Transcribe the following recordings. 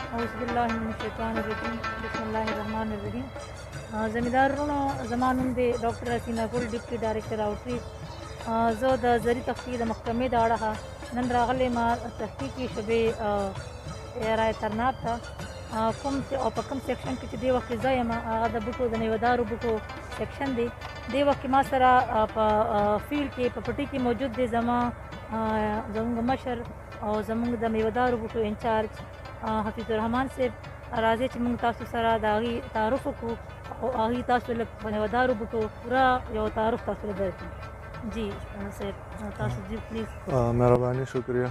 औज़ुबिल्लाहिमिनश्शैतानिर्रजीम बिस्मिल्लाहिर्रहमानिर्रहीम। ज़मींदारों ज़मा नूम दे doctor Hasina Gul deputy director outreach ज़ो द ज़री तफ़्तीद महकमे दाड़ा नन रागले मा तहकीकी शबे राय तरनाब था कम और पकम सेक्शन के दे वक्त ज़यमा आदा बुटो द नेवदारू बुटो सेक्शन दे वक्त मा सरा फील्ड के प्रॉपर्टी की मौजूद दे ज़मा ज़मुंग मशर और ज़मुंग द मेवदारू बुटो इंचार्ज हफीज़ुर्रहमान से राज़े च मुंग तासु सरा दागी तारुफ़ को और आगी तासु लग नेवदारू बुटो पूरा यो तारुफ़ तासु लग जी सर तासु जी प्लीज़। मेहरबानी शुक्रिया।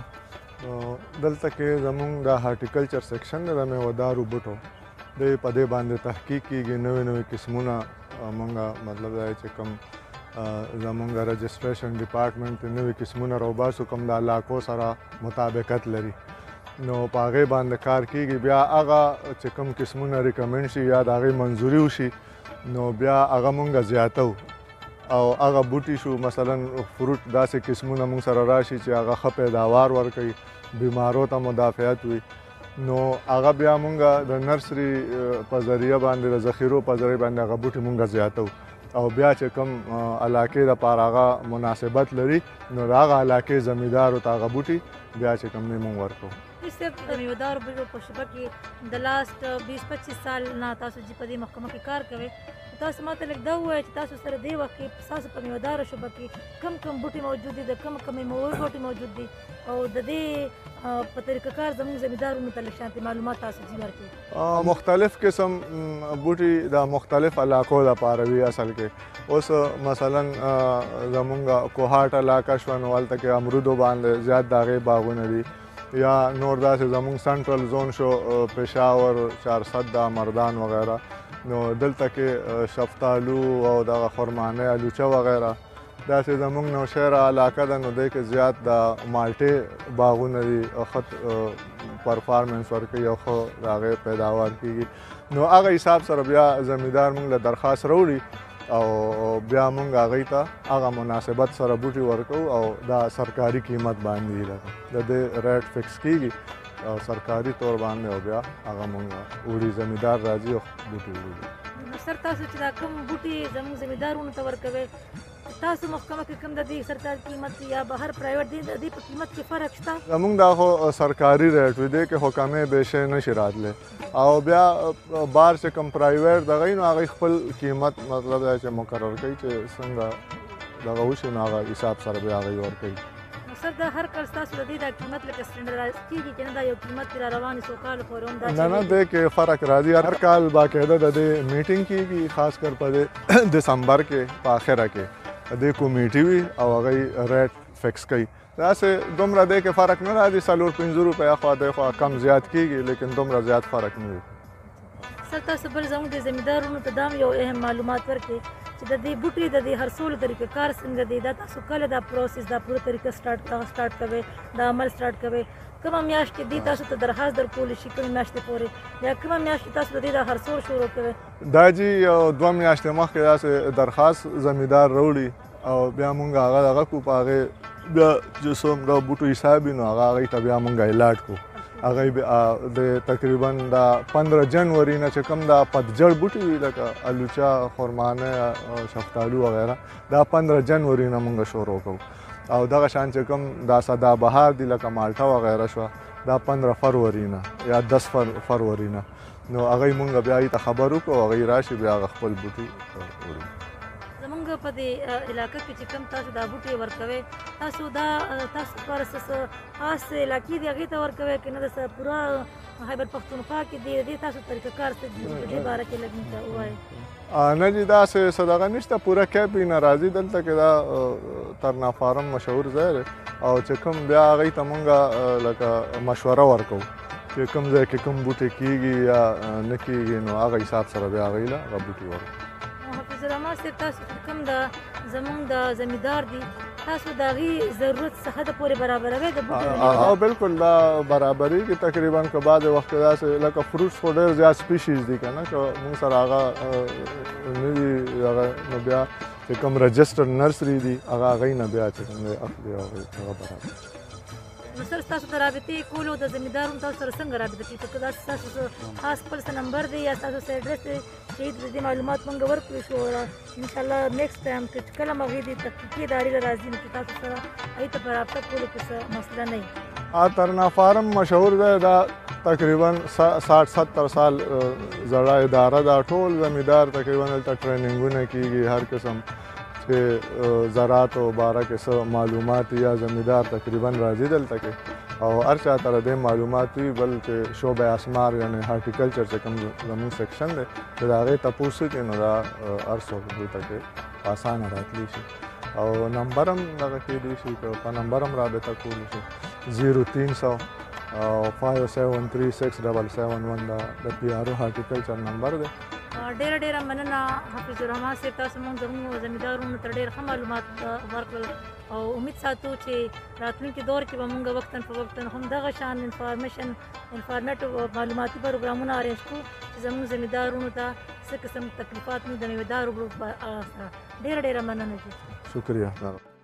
दलता के ज़मुंग द हार्टिकल्चर सेक्शन द मेवदारू बुटो दे पदे बांधे तहकीक की नवे नवे किस्मुना मंगा मतलब है कम ज़मुंग रजिस्ट्रेशन डिपार्टमेंट नवे किस्मुना रोबासु कम द इलाको सरा मुताबिकत लरी नो पागे बांधे कार की ब्या आगा कम किस्मुना रिकमेंड शी या दागे मंजूरी उशी नो ब्या आगा मुंगा ज़्यादा और आगा बूटी शू मसलन फ्रूट दासे किस्मुना मुंग सरा राशि चे आगा ख पैदावार वर कई बीमारों ता मुदाफ़ियत हुई नो आगा ब्या मुंगा द नर्सरी पजरिया बांधे द ज़ख़ीरों पजरे बांधे आगा बूटी मुंगा ज़्यादा और ब्या चे कम इलाके द पार आगा मुनासिबत लरी नो आगा इलाके ज़मींदार और आगा बूटी ब्या चे कम ने मुंग वर्को इससे ज़मींदार बुटो पशुबा की द लास्ट 20-25 साल ना तासु जी पदी महकमा की कार कवे तासु माते लग दा हुआ है तासु सर दे वक्त सासु पर मेवदार शुबा की कम कम बूटी मौजूद दी कम कम बूटी मौजूद दी और दे तरीक़ा कार ज़मीन ज़मींदार मुतल्लिक़ शांति मालूमात तासु जी वर्के मुख्तलिफ़ किस्म बूटी दा मुख्तलिफ़ इलाकों दा पारवी असल के उस मसलन ज़मुंगा कोहाट इलाका शवन वाल तक अमरूदो बांधे ज़्यादा दागे बागुन दी या नोरदा से ज़मुंग सेंट्रल जोन शो पेशावर 400 मर्दान वगैरह नो दिल तक शफ्तालू और दा खुरमाने आलूचा वगैरह दासे ज़मुंग नौशहरा इलाका दा नो दे के ज़्यादा दा माल्टे बागुन दी ख़त परफॉर्मेंस वर्क या खो दागे पैदावार की नो आगे हिसाब सर ब्या ज़मींदार मुंग ला दरख्वास्त रोड़ी और ब्या मुंग आ गई था आगा मुनासिबत सर बूटी वर्को और दा सरकारी कीमत बांधी लगा दे रेट फिक्स की और सरकारी तौर बांधे हो गया आगा मुंगा उड़ी ज़मींदार राजी और बूटी उड़ी सर तासु चिदा कम बूटी ज़मीन ज़मींदार उन तवर कवे तासु महकमा के कम ददी सरकार कीमत या बाहर प्राइवेट दी कीमत के फर्क था ज़मुंग दा हो सरकारी रेट दे के हुकामे बेशे नशिरात ले और ब्या बार से कम प्राइवेट दगई ना आगे खपल कीमत मतलब है चे मुकर्रर कई चे संगा दगाउश ना आगा हिसाब सर ब्या गई और कई सर दा हर कल तासु ददी दा कीमत लेके स्टैंडर्डाइज की के ना यो कीमत तेरा रवानी सोकाल फोरम दा ना दे के फर्क राजी हर काल बाकायदा दे मीटिंग की खास कर पदे दिसंबर के आखिर के दे कमेटी हुई और गई रेट फिक्स कई ऐसे दुमरा दे के फ़र्क न राजी 50 रुपया ख्वा दे ख्वा कम ज़्यादा की लेकिन दुमरा ज़्यादा फ़र्क नहीं सर तासु बर ज़मुंग दे ज़मींदारों तदाम यो अहम मालूमात वर्के ददी बूटी ददी हर सोल तरीके कार संग दी दा तासु कल दा प्रोसेस दा पूरा तरीका स्टार्ट कवे दा अमल स्टार्ट कवे कम म्याश के दी तासु तो दरखास्त दर कोल शिकम म्याश ते पोरे या कम म्याश तासु दी दा हर सोल शुरू कवे दाजी 2 म्याश ते मख के से दरखास्त ज़मींदार रोड़ी और ब्या मुंगा आगा को पागे ब्या जो सोम दा बूटू हिसाब नो आगा ब्या मुंगा इलाट को आगे दे तकरीबन दा 15 जनवरी ना कम दा पतझड़ बूटी लगा आलूचा खुरमाने शफ्तालू वगैरह दा 15 जनवरी ना मुंगा शुरू को और दा शान कम दा सदा बहार दी लगा माल्टा वगैरह शो दा 15 फरवरी ना या 10 फरवरी ना नो आगे मुंगा ब्या ई खबरों को आगे राशि ब्या खपल बूटी ज़मुंग पदे इलाका के कम तासु दा बूटी वर्कवे तासु दा तासु पर खास इलाके दी आगे तो वर्कवे कि न दस पूरा खैबर पख्तूनख्वा की दी तासु तरीका कार से दी बारे के लगनी था हुआ है न जी दा से सदागा निश्ता पूरा कैप ही नाराज़ी दल तक दा तरना फार्म मशहूर ज़हर और चकम ब्या गई तमंगा लगा मशवरा वर्को चकम जे के कम बूटी कीगी या न कीगी नो आगा हिसाब सर ब्या गई ला बूटी वर्को हफीज़ुर्रहमान से तासु कम दा ज़मुंग दा ज़मींदार दी तासु दागी ज़रूरत सहद पूरे बराबर है द बूटी बिल्कुल दा बराबरी की तकरीबन के बाद वक्त दा से लका फ्रूट्स को ढेर ज़्यादा स्पीशीज़ दी का ना कि मुंग सर आगा नहीं आगा नबिया कि कम रजिस्टर नर्सरी दी आगा गई नबिया चे अखली आगा बराबर نو سر ستاسو د رابطې کولو د زمیندارونو تاسو سره څنګه رابطه کوي که داسې ستاسو څه خاص خپل څه نمبر دی یا ستاسو څه ایډرس دی چې د دې معلومات موږ ورکړو شو انشاءالله نیکسټ ټایم که کله هم هغوی د تحقیقي ادارې له راځي نو چې تاسو سره هغوی ته په رابطه کولو کې څه مسله نه وي ترنا فارم مشهور دی دا تقریبا 60-70 سال زړه اداره دا ټول زمیندار تقریبا دلته ټریننګونه کیږي هر قسم چې زراعت او باره کې څه معلومات یا زمیندار تقریبا راځي دلته کې او هر چا ته د معلومات وي بل چې شعبه اسمار یعنی هارټیکلچر چې کوم زموږ سیکشن دی چې د هغې تپوس وکړي نو دا هر څوک دلته کې اسانه راتلی شي او نمبر هم دغه کیدی شي که په نمبر هم رابطه کولی شي 0300 5736771 د پی آر او هارټیکلچر نمبر دی ډیره ډیره مننه حافظ الرحمن صاحب تاسو موږ زموږ زمیندارونو ته ډېر ښه معلومات ورکړل او امید ساتو چې راتلونکي دور کې به موږ وقتاً فوقتاً هم دغه شان انفارمیټیو معلوماتي پروګرامونه ارینج کړو چې زموږ زمیندارونو ته څه قسم تکلیفات نه د میوهدارو ډیره ډیره مننه شکریہ